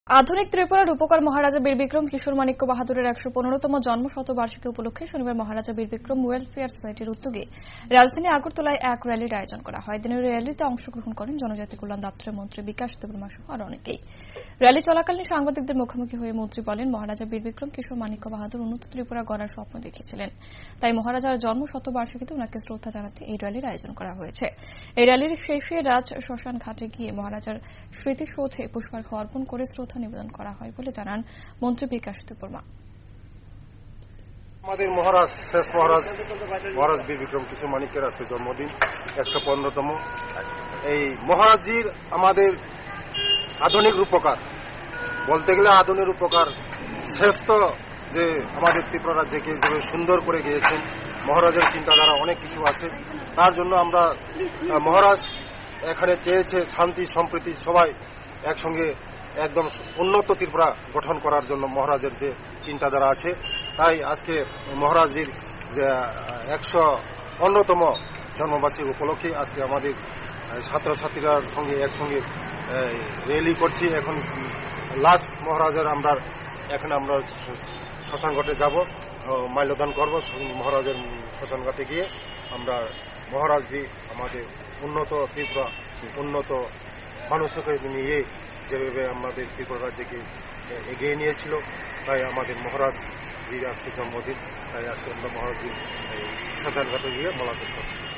আধুনিক ত্রিপুরার রূপকার মহারাজা বীর বিক্রম কিশোর মাণিক্য বাহাদুরের ১১৫তম জন্ম শতবার্ষিকী উপলক্ষে শনিবার মহারাজা বীর বিক্রম ওয়েলফেয়ার সোসাইটির উদ্যোগে রাজধানী আগরতলায় এক র্যালির আয়োজন করা হয়। দিনের র্যালিতে অংশগ্রহণ করেন জনজাতি কল্যাণ দপ্তরের মন্ত্রী বিকাশ দেববর্মা সহ আরো অনেকেই। র্যালি চলাকালীন সাংবাদিকদের মুখোমুখি হয়ে মন্ত্রী বলেন, মহারাজা বীর বিক্রম কিশোর মাণিক্য বাহাদুর উন্নত ত্রিপুরা গড়ার স্বপ্ন দেখেছিলেন। তাই মহারাজার জন্ম শতবার্ষিকীতে ওনাকে শ্রদ্ধা জানাতে এই র্যালির আয়োজন করা হয়েছে। এই র্যালির শেষে রাজ শ্মশান ঘাটে গিয়ে মহারাজার স্মৃতিসৌধে পুষ্পার্ঘ্য অর্পণ করে শ্রদ্ধা নিবেদন করা হয় বলে জানান মন্ত্রী বিকাশ দেববর্মা। আমাদের শেষ মহারাজ বীর বিক্রম কিশোর মাণিক্যের আজকে জন্মদিন ১১৫তম। এই মহারাজজির আমাদের আধুনিক রূপকার বলতে গেলে আধুনিক রূপকার শ্রেষ্ঠ, যে আমাদের ত্রিপুরা রাজ্যকে যেভাবে সুন্দর করে গিয়েছেন। মহারাজের চিন্তাধারা অনেক কিছু আছে, তার জন্য আমরা মহারাজ এখানে চেয়েছে শান্তি সম্প্রীতি সবাই একসঙ্গে একদম উন্নত ত্রিপুরা গঠন করার জন্য মহারাজের যে চিন্তাধারা আছে। তাই আজকে মহারাজজির ১১৫তম জন্মবার্ষিকী উপলক্ষে আজকে আমাদের ছাত্রছাত্রীরার সঙ্গে একসঙ্গে র্যালি করছি। এখন লাস্ট মহারাজের আমরা শ্মশানঘাটে যাব, মাল্যদান করব। মহারাজের শ্মশানঘাটে গিয়ে আমরা মহারাজজি আমাদের উন্নত ত্রিপুরা, উন্নত মানুষকে নিয়ে যেভাবে আমাদের ত্রিপুরা রাজ্যকে এগিয়ে নিয়েছিল, তাই আমাদের মহারাজজির আজকে জন্মদিন। তাই আজকে আমরা মহারাজজির শ্মশানঘাটে গিয়ে মোলাকাত করব।